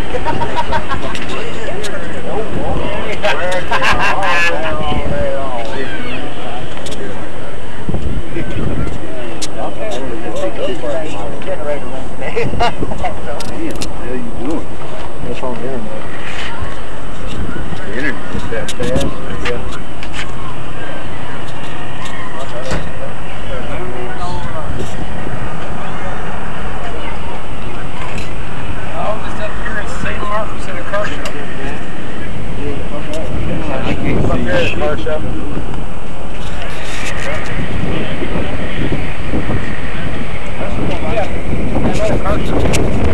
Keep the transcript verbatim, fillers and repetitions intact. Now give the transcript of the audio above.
Generator run today. What the hell you doing? That's on the internet. The internet is that fast? Yeah. Oh, just up here at Saint Marcos at a car show. I can't Up here at a car show. Yeah, another car show.